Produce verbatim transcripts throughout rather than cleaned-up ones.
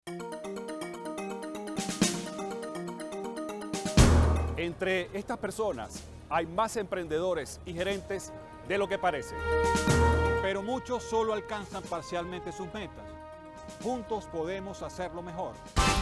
Entre estas personas hay más emprendedores y gerentes de lo que parece. Pero muchos solo alcanzan parcialmente sus metas. Juntos podemos hacerlo mejor.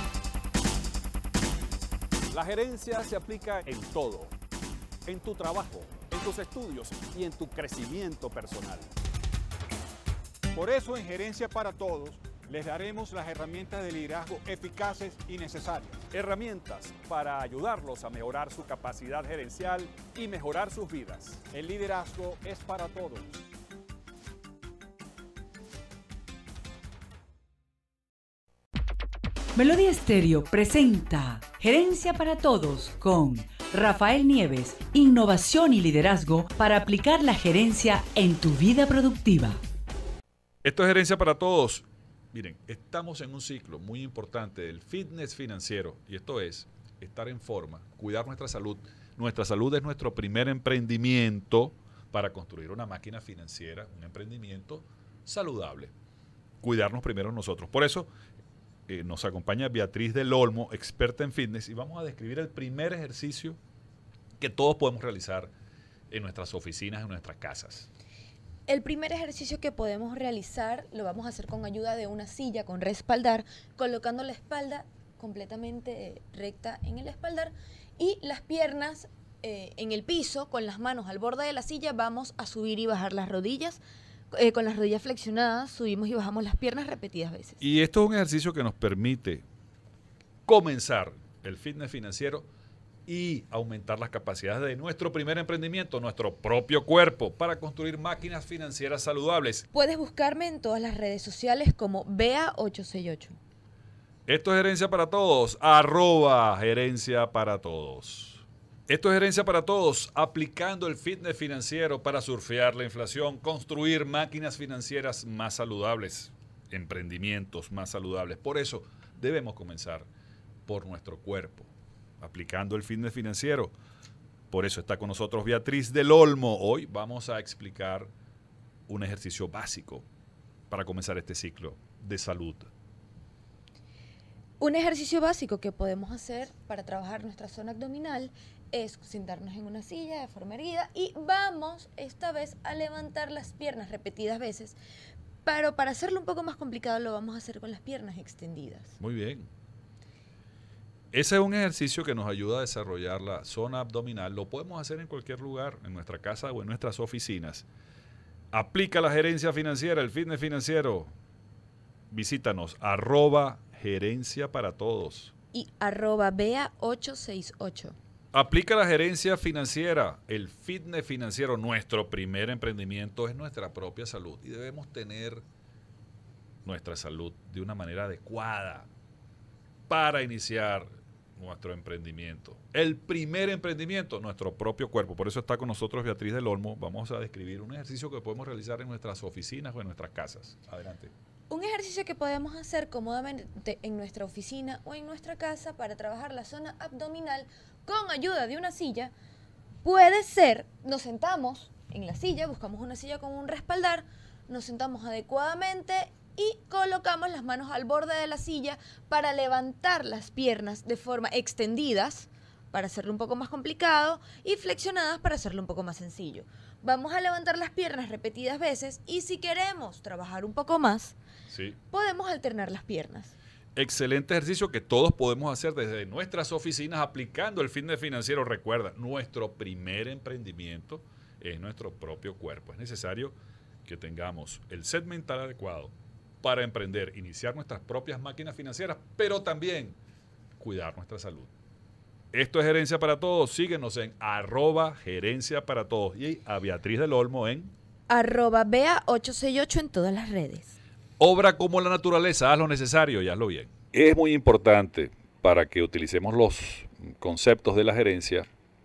La gerencia se aplica en todo, en tu trabajo, en tus estudios y en tu crecimiento personal. Por eso en Gerencia para Todos les daremos las herramientas de liderazgo eficaces y necesarias. Herramientas para ayudarlos a mejorar su capacidad gerencial y mejorar sus vidas. El liderazgo es para todos. Melodía Estéreo presenta Gerencia para Todos con Rafael Nieves, innovación y liderazgo para aplicar la gerencia en tu vida productiva. Esto es Gerencia para Todos. Miren, estamos en un ciclo muy importante del fitness financiero y esto es estar en forma, cuidar nuestra salud. Nuestra salud es nuestro primer emprendimiento para construir una máquina financiera, un emprendimiento saludable. Cuidarnos primero nosotros. Por eso eh, nos acompaña Beatriz del Olmo, experta en fitness, y vamos a describir el primer ejercicio que todos podemos realizar en nuestras oficinas, en nuestras casas. El primer ejercicio que podemos realizar lo vamos a hacer con ayuda de una silla con respaldar, colocando la espalda completamente recta en el espaldar y las piernas eh, en el piso, con las manos al borde de la silla. Vamos a subir y bajar las rodillas, eh, con las rodillas flexionadas, subimos y bajamos las piernas repetidas veces. Y esto es un ejercicio que nos permite comenzar el fitness financiero y aumentar las capacidades de nuestro primer emprendimiento, nuestro propio cuerpo, para construir máquinas financieras saludables. Puedes buscarme en todas las redes sociales como Bea ocho seis ocho. Esto es Gerencia para Todos, arroba Gerencia para Todos. Esto es Gerencia para Todos, aplicando el fitness financiero para surfear la inflación, construir máquinas financieras más saludables, emprendimientos más saludables. Por eso debemos comenzar por nuestro cuerpo, aplicando el fitness financiero. Por eso está con nosotros Beatriz del Olmo. Hoy vamos a explicar un ejercicio básico para comenzar este ciclo de salud. Un ejercicio básico que podemos hacer para trabajar nuestra zona abdominal es sentarnos en una silla de forma erguida y vamos esta vez a levantar las piernas repetidas veces, pero para hacerlo un poco más complicado lo vamos a hacer con las piernas extendidas. Muy bien. Ese es un ejercicio que nos ayuda a desarrollar la zona abdominal. Lo podemos hacer en cualquier lugar, en nuestra casa o en nuestras oficinas. Aplica la gerencia financiera, el fitness financiero. Visítanos, arroba Gerencia para Todos. Y arroba Bea ocho seis ocho. Aplica la gerencia financiera, el fitness financiero. Nuestro primer emprendimiento es nuestra propia salud y debemos tener nuestra salud de una manera adecuada para iniciar nuestro emprendimiento. El primer emprendimiento, nuestro propio cuerpo. Por eso está con nosotros Beatriz del Olmo. Vamos a describir un ejercicio que podemos realizar en nuestras oficinas o en nuestras casas. Adelante. Un ejercicio que podemos hacer cómodamente en nuestra oficina o en nuestra casa para trabajar la zona abdominal con ayuda de una silla puede ser, nos sentamos en la silla, buscamos una silla con un respaldar, nos sentamos adecuadamente y colocamos las manos al borde de la silla para levantar las piernas de forma extendidas, para hacerlo un poco más complicado, y flexionadas para hacerlo un poco más sencillo. Vamos a levantar las piernas repetidas veces y si queremos trabajar un poco más, sí, podemos alternar las piernas. Excelente ejercicio que todos podemos hacer desde nuestras oficinas aplicando el fitness financiero. Recuerda, nuestro primer emprendimiento es nuestro propio cuerpo. Es necesario que tengamos el set mental adecuado para emprender, iniciar nuestras propias máquinas financieras, pero también cuidar nuestra salud. Esto es Gerencia para Todos. Síguenos en arroba Gerencia para Todos y a Beatriz del Olmo en arroba Bea ocho seis ocho en todas las redes. Obra como la naturaleza, haz lo necesario y hazlo bien. Es muy importante para que utilicemos los conceptos de la gerencia,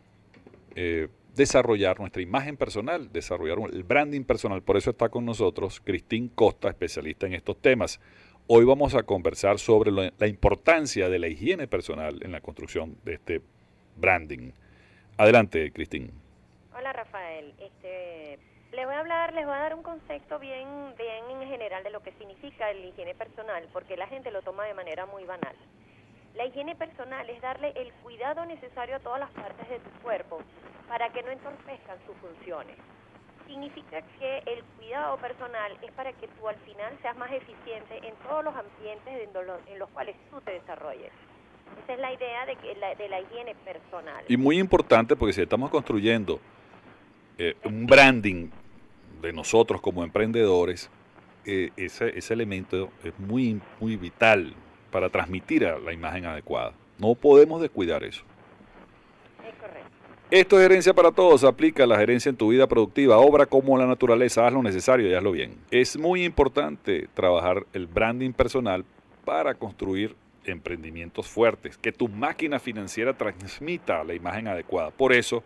eh, desarrollar nuestra imagen personal, desarrollar el branding personal. Por eso está con nosotros Cristín Costa, especialista en estos temas. Hoy vamos a conversar sobre lo, la importancia de la higiene personal en la construcción de este branding. Adelante, Cristín. Hola, Rafael. Este, les voy a hablar, les voy a dar un concepto bien, bien en general de lo que significa la higiene personal, porque la gente lo toma de manera muy banal. La higiene personal es darle el cuidado necesario a todas las partes de tu cuerpo para que no entorpezcan sus funciones. Significa que el cuidado personal es para que tú al final seas más eficiente en todos los ambientes en los, en los cuales tú te desarrolles. Esa es la idea de, que la, de la higiene personal. Y muy importante porque si estamos construyendo eh, un branding de nosotros como emprendedores, eh, ese, ese elemento es muy, muy vital para transmitir a la imagen adecuada. No podemos descuidar eso. Es correcto. Esto es Gerencia para Todos. Aplica la gerencia en tu vida productiva. Obra como la naturaleza. Haz lo necesario y hazlo bien. Es muy importante trabajar el branding personal para construir emprendimientos fuertes. Que tu máquina financiera transmita la imagen adecuada. Por eso,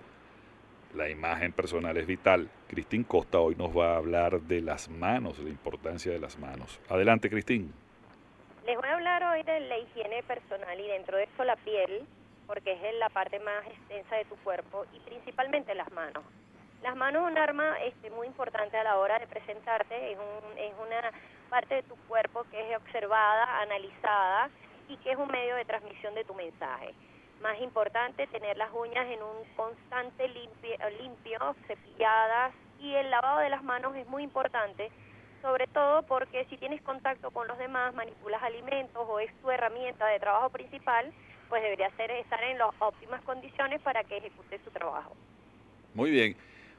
la imagen personal es vital. Cristín Costa hoy nos va a hablar de las manos, la importancia de las manos. Adelante, Cristín. Les voy a hablar hoy de la higiene personal y dentro de eso la piel, porque es la parte más extensa de tu cuerpo y principalmente las manos. Las manos es un arma este, muy importante a la hora de presentarte, es, un, es una parte de tu cuerpo que es observada, analizada y que es un medio de transmisión de tu mensaje. Más importante, tener las uñas en un constante limpio, limpio, cepilladas, y el lavado de las manos es muy importante, sobre todo porque si tienes contacto con los demás, manipulas alimentos o es tu herramienta de trabajo principal, pues debería ser estar en las óptimas condiciones para que ejecute su trabajo. Muy bien.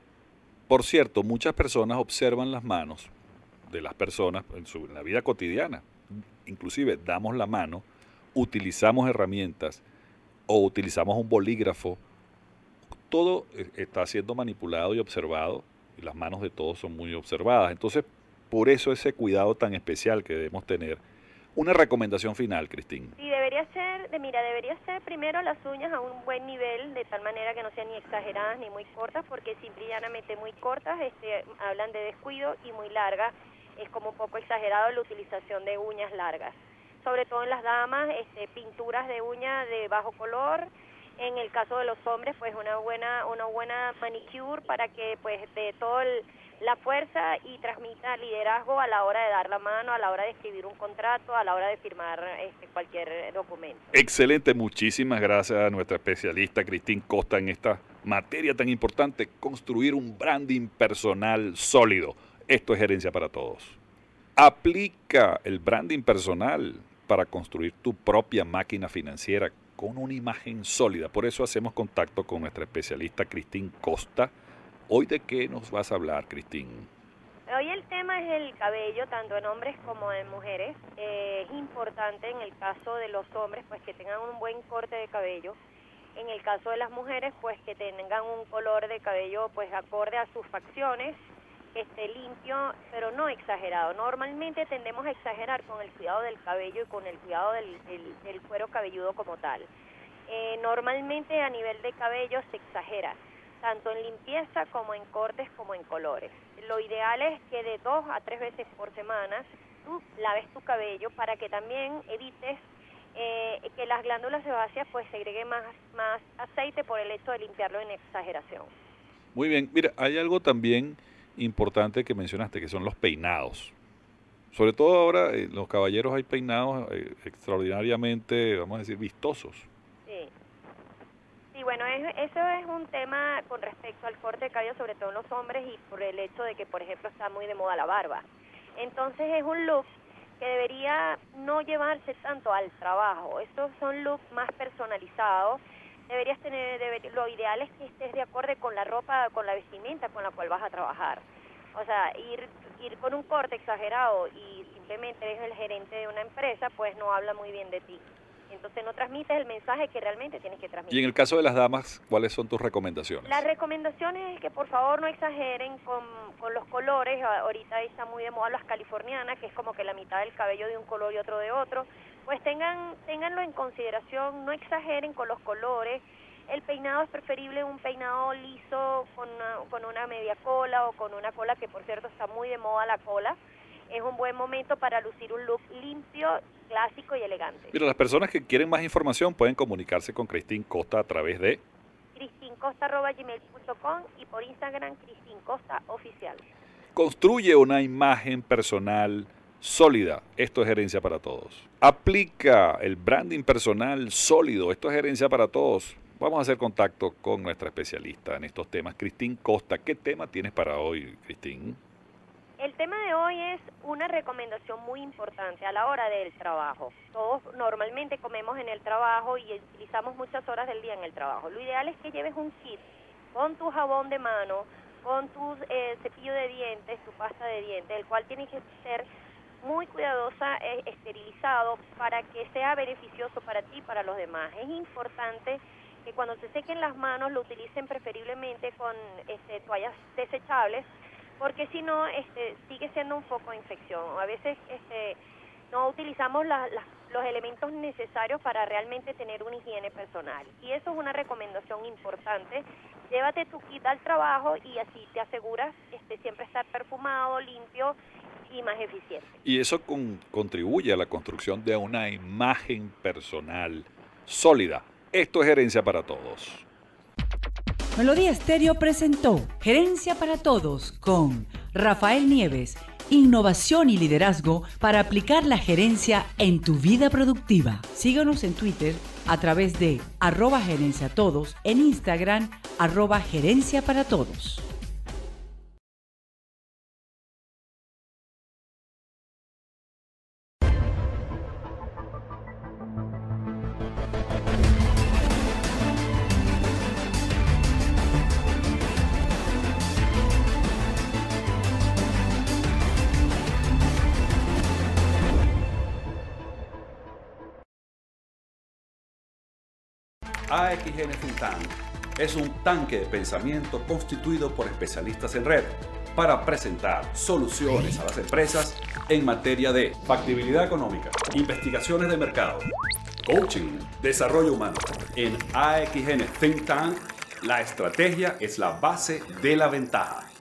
Por cierto, muchas personas observan las manos de las personas en, su, en la vida cotidiana. Inclusive damos la mano, utilizamos herramientas o utilizamos un bolígrafo. Todo está siendo manipulado y observado y las manos de todos son muy observadas. Entonces, por eso ese cuidado tan especial que debemos tener. Una recomendación final, Cristín. Sí, debería ser, de, mira, debería ser primero las uñas a un buen nivel, de tal manera que no sean ni exageradas ni muy cortas, porque simple y llanamente muy cortas este, hablan de descuido y muy largas es como un poco exagerado la utilización de uñas largas. Sobre todo en las damas, este, pinturas de uña de bajo color. En el caso de los hombres, pues una buena una buena manicure para que pues dé toda la fuerza y transmita liderazgo a la hora de dar la mano, a la hora de escribir un contrato, a la hora de firmar este, cualquier documento. Excelente, muchísimas gracias a nuestra especialista Cristín Costa en esta materia tan importante, construir un branding personal sólido. Esto es Gerencia para Todos. Aplica el branding personal para construir tu propia máquina financiera con una imagen sólida. Por eso hacemos contacto con nuestra especialista Cristín Costa. ¿Hoy de qué nos vas a hablar, Cristín? Hoy el tema es el cabello, tanto en hombres como en mujeres. Eh, es importante en el caso de los hombres, pues que tengan un buen corte de cabello. En el caso de las mujeres, pues que tengan un color de cabello pues acorde a sus facciones, que esté limpio, pero no exagerado. Normalmente tendemos a exagerar con el cuidado del cabello y con el cuidado del, del, del cuero cabelludo como tal. Eh, normalmente a nivel de cabello se exagera, tanto en limpieza como en cortes como en colores. Lo ideal es que de dos a tres veces por semana tú laves tu cabello para que también evites eh, que las glándulas sebáceas pues segreguen más, más aceite por el hecho de limpiarlo en exageración. Muy bien, mira, hay algo también importante que mencionaste, que son los peinados. Sobre todo ahora, eh, los caballeros hay peinados eh, extraordinariamente, vamos a decir, vistosos. Sí. Sí, bueno, es, eso es un tema con respecto al corte de cabello, sobre todo en los hombres, y por el hecho de que, por ejemplo, está muy de moda la barba. Entonces es un look que debería no llevarse tanto al trabajo. Estos son looks más personalizados. Deberías tener, debe, lo ideal es que estés de acuerdo con la ropa, con la vestimenta con la cual vas a trabajar. O sea, ir, ir con un corte exagerado y simplemente eres el gerente de una empresa, pues no habla muy bien de ti. Entonces no transmites el mensaje que realmente tienes que transmitir. Y en el caso de las damas, ¿cuáles son tus recomendaciones? Las recomendaciones es que por favor no exageren con, con los colores. Ahorita está muy de moda las californianas, que es como que la mitad del cabello de un color y otro de otro. Pues tengan, ténganlo en consideración, no exageren con los colores. El peinado es preferible un peinado liso con una, con una media cola o con una cola, que por cierto está muy de moda la cola. Es un buen momento para lucir un look limpio, clásico y elegante. Mira, las personas que quieren más información pueden comunicarse con Cristín Costa a través de Cristín cristincosta arroba gmail punto com y por Instagram cristincosta oficial. Construye una imagen personal sólida. Esto es Gerencia para Todos. Aplica el branding personal sólido. Esto es Gerencia para Todos. Vamos a hacer contacto con nuestra especialista en estos temas, Cristín Costa. ¿Qué tema tienes para hoy, Cristín? El tema de hoy es una recomendación muy importante a la hora del trabajo. Todos normalmente comemos en el trabajo y utilizamos muchas horas del día en el trabajo. Lo ideal es que lleves un kit con tu jabón de mano, con tu eh, cepillo de dientes, tu pasta de dientes, el cual tiene que ser muy cuidadosa, eh, esterilizado, para que sea beneficioso para ti y para los demás. Es importante que cuando se sequen las manos lo utilicen preferiblemente con este, toallas desechables, porque si no este, sigue siendo un foco de infección. A veces este, no utilizamos la, la, los elementos necesarios para realmente tener una higiene personal. Y eso es una recomendación importante. Llévate tu kit al trabajo y así te aseguras este, siempre estar perfumado, limpio y más eficiente. Y eso con, contribuye a la construcción de una imagen personal sólida. Esto es Gerencia para Todos. Melodía Estéreo presentó Gerencia para Todos con Rafael Nieves. Innovación y liderazgo para aplicar la gerencia en tu vida productiva. Síguenos en Twitter a través de arroba gerencia todos, en Instagram arroba gerencia para todos. A X N Think Tank es un tanque de pensamiento constituido por especialistas en red para presentar soluciones a las empresas en materia de factibilidad económica, investigaciones de mercado, coaching, desarrollo humano. En A X N Think Tank, la estrategia es la base de la ventaja.